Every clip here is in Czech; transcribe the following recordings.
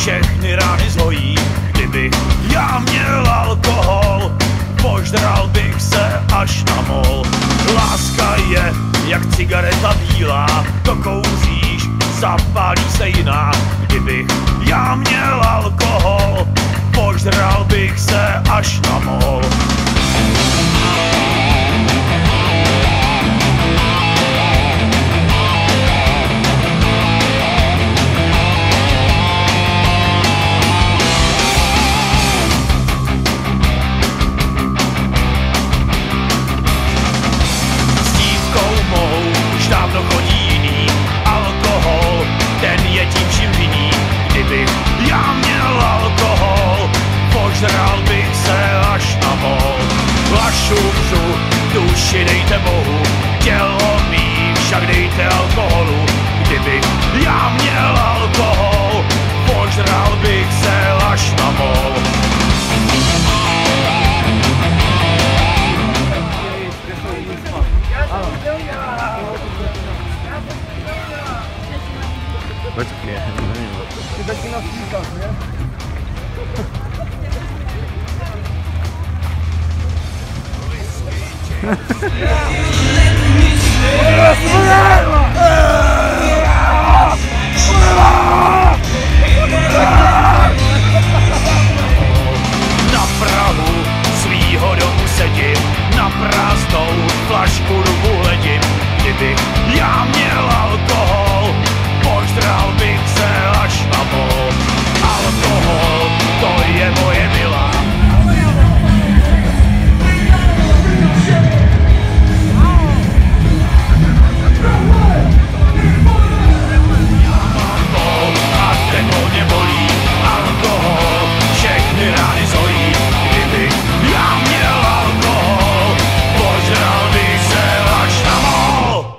všechny rány zhojí. Kdybych já měl alkohol, požral bych se až na mol. Láska je jak cigareta bílá, to kouříš, zapálí se jiná. Kdybych já měl alkohol, požral bych se až na mol. Dávno chodí jiný, alkohol, ten je tím vším vinný. Kdybych já měl alkohol, požral bych se až na mol. Lašu vřu, duši dejte Bohu, tělo mý však dejte alkoholu. Kdybych já měl alkohol, požral bych se až na mol. Počkej, ty taky nás vítáš, ne? Na prahu svýho domu sedím, na prázdnou flašku ruku hledím. Kdybych já měl alkohol, požral bych se až na mol. Alkohol, to je moje milá. Já mám bol a ten hodně bolí. Alkohol, všechny rány zhojí. Kdybych já měl alkohol, požral bych se až na mol.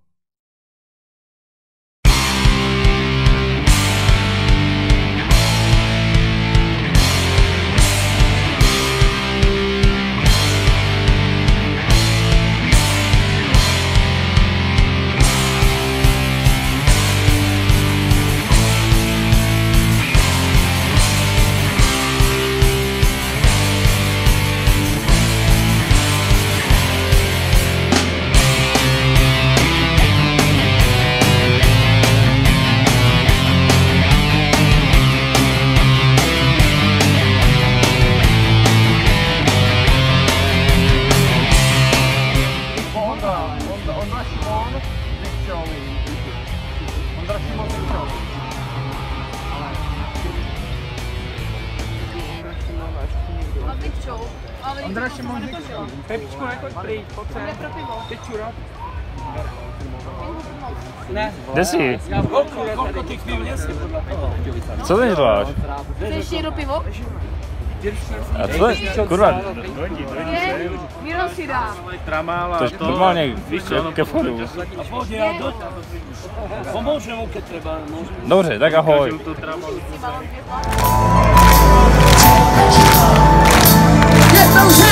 Ondra Šimon, Pepičko, nechoď pryč, pojď se. Teď čura. Ne. Kde jsi? Kolko těch piv nesli podle toho? Co teď děláš? Chceš jedno pivo? A co je? Kurva. Miro si dá. To je normálně ke vchodu. A pojď, já pomůžu mu, keď třeba. Dobře, tak ahoj. Je to